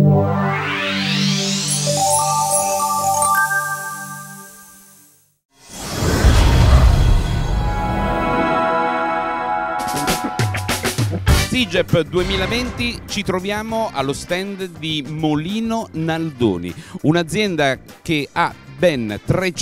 SIGEP 2020 ci troviamo allo stand di Molino Naldoni, un'azienda che ha ben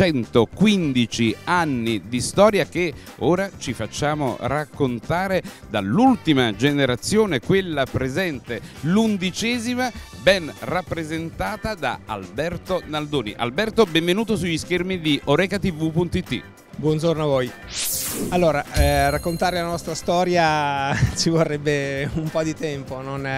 315 anni di storia che ora ci facciamo raccontare dall'ultima generazione, quella presente, l'11ª, ben rappresentata da Alberto Naldoni. Alberto, benvenuto sugli schermi di orecatv.it. Buongiorno a voi. Allora, raccontare la nostra storia ci vorrebbe un po' di tempo,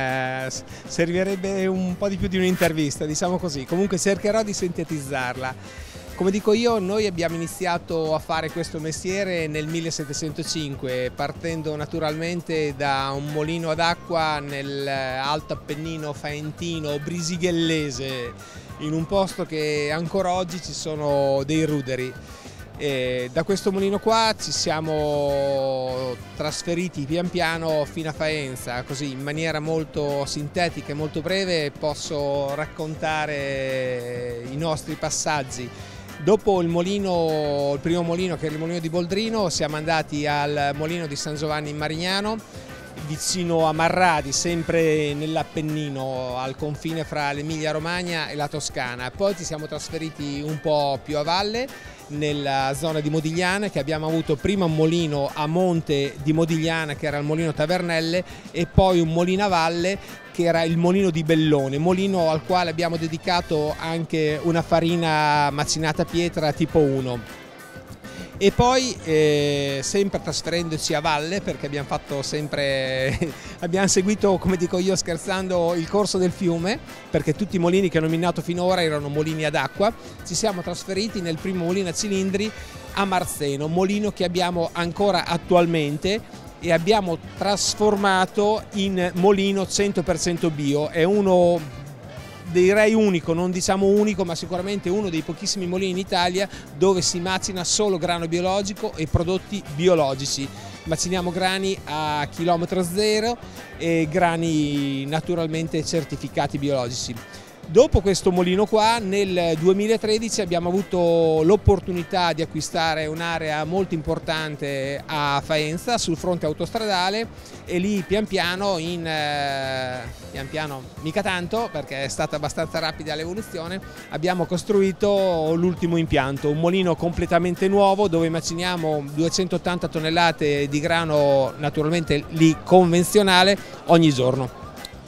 servirebbe un po' di più di un'intervista, diciamo così. Comunque cercherò di sintetizzarla. Come dico io, noi abbiamo iniziato a fare questo mestiere nel 1705, partendo naturalmente da un mulino ad acqua nell'Alto Appennino faentino brisighellese, in un posto che ancora oggi ci sono dei ruderi. E da questo mulino qua ci siamo trasferiti pian piano fino a Faenza, così in maniera molto sintetica e molto breve posso raccontare i nostri passaggi. Dopo il primo mulino, che era il mulino di Boldrino, siamo andati al mulino di San Giovanni in Marignano, vicino a Marradi, sempre nell'Appennino, al confine fra l'Emilia Romagna e la Toscana. Poi ci siamo trasferiti un po' più a valle, nella zona di Modigliana, che abbiamo avuto prima un mulino a monte di Modigliana, che era il mulino Tavernelle, e poi un mulino a valle, che era il mulino di Bellone, mulino al quale abbiamo dedicato anche una farina macinata a pietra tipo 1. E poi sempre trasferendoci a valle, perché abbiamo fatto abbiamo seguito, come dico io scherzando, il corso del fiume, perché tutti i mulini che ho nominato finora erano mulini ad acqua. Ci siamo trasferiti nel primo mulino a cilindri a Marzeno, mulino che abbiamo ancora attualmente e abbiamo trasformato in mulino 100% bio. È uno, direi unico, non diciamo unico, ma sicuramente uno dei pochissimi mulini in Italia dove si macina solo grano biologico e prodotti biologici. Maciniamo grani a chilometro zero e grani naturalmente certificati biologici. Dopo questo mulino qua, nel 2013 abbiamo avuto l'opportunità di acquistare un'area molto importante a Faenza sul fronte autostradale, e lì pian piano, mica tanto perché è stata abbastanza rapida l'evoluzione, abbiamo costruito l'ultimo impianto, un mulino completamente nuovo dove maciniamo 280 tonnellate di grano, naturalmente lì convenzionale, ogni giorno.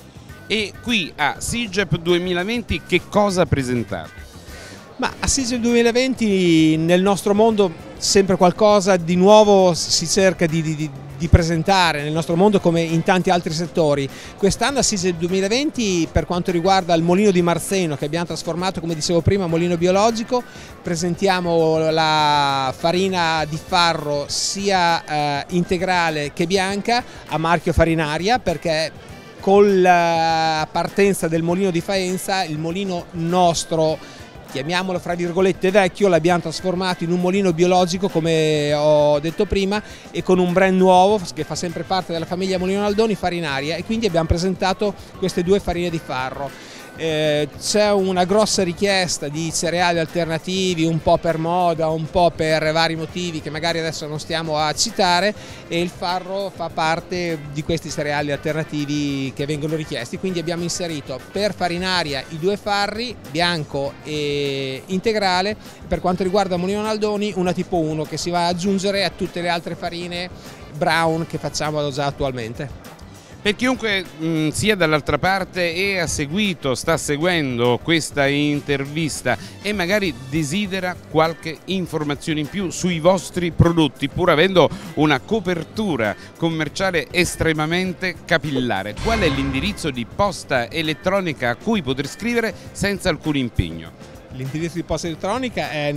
E qui a SIGEP 2020 che cosa presentate? Ma a SIGEP 2020 nel nostro mondo sempre qualcosa di nuovo si cerca di presentare nel nostro mondo, come in tanti altri settori. Quest'anno a SIGEP 2020, per quanto riguarda il mulino di Marzeno, che abbiamo trasformato, come dicevo prima, a mulino biologico, presentiamo la farina di farro sia integrale che bianca a marchio Farinaria, perché con la partenza del mulino di Faenza, il mulino nostro, chiamiamolo fra virgolette vecchio, l'abbiamo trasformato in un mulino biologico, come ho detto prima, e con un brand nuovo che fa sempre parte della famiglia Molino Naldoni, Farinaria, e quindi abbiamo presentato queste due farine di farro. C'è una grossa richiesta di cereali alternativi, un po' per moda, un po' per vari motivi che magari adesso non stiamo a citare, e il farro fa parte di questi cereali alternativi che vengono richiesti. Quindi abbiamo inserito per Farinaria i due farri, bianco e integrale, per quanto riguarda Molino Naldoni una tipo 1 che si va ad aggiungere a tutte le altre farine brown che facciamo già attualmente. Per chiunque sia dall'altra parte e sta seguendo questa intervista e magari desidera qualche informazione in più sui vostri prodotti, pur avendo una copertura commerciale estremamente capillare, qual è l'indirizzo di posta elettronica a cui poter scrivere senza alcun impegno? L'indirizzo di posta elettronica è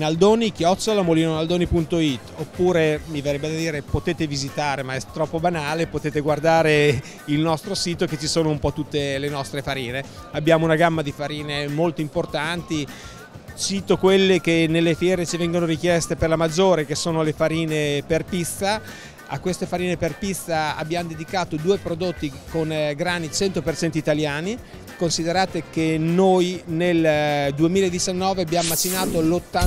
naldoni@molinonaldoni.it, oppure mi verrebbe da dire potete visitare, ma è troppo banale, potete guardare il nostro sito che ci sono un po' tutte le nostre farine. Abbiamo una gamma di farine molto importanti, cito quelle che nelle fiere ci vengono richieste per la maggiore, che sono le farine per pizza. A queste farine per pizza abbiamo dedicato due prodotti con grani 100% italiani, considerate che noi nel 2019 abbiamo macinato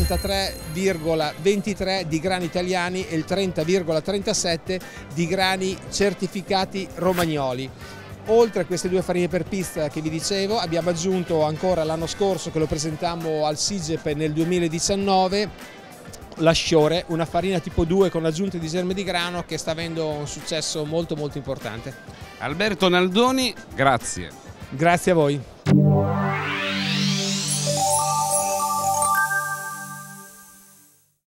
l'83,23 di grani italiani e il 30,37 di grani certificati romagnoli. Oltre a queste due farine per pista che vi dicevo, abbiamo aggiunto ancora l'anno scorso, che lo presentammo al SIGEP nel 2019, la Sciore, una farina tipo 2 con aggiunte di germe di grano che sta avendo un successo molto importante. Alberto Naldoni, grazie. Grazie a voi.